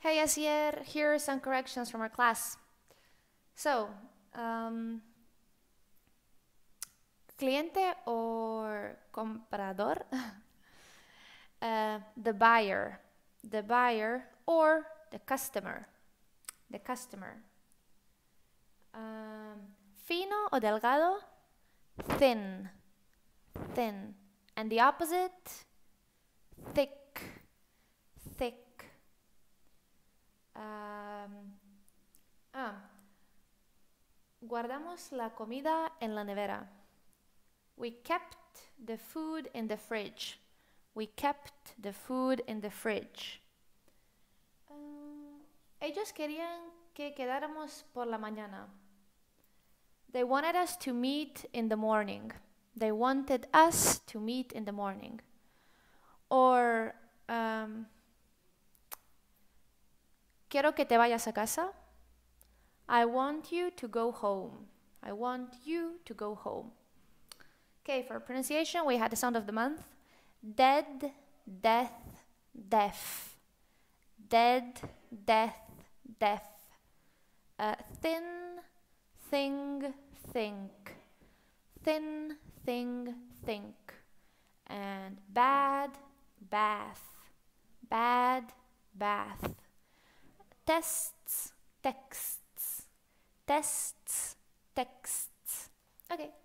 Hey Asier, here are some corrections from our class. So, cliente or comprador, the buyer or the customer. Fino o delgado, thin, and the opposite, thick. Guardamos la comida en la nevera. We kept the food in the fridge. Ellos querían que quedáramos por la mañana. They wanted us to meet in the morning. Or, quiero que te vayas a casa. I want you to go home. Okay, for pronunciation, we had the sound of the month. Dead, death, deaf. Dead, death, deaf. Thin, thing, think. Thin, thing, think. And bad, bath. Bad, bath. Tests, texts. Okay.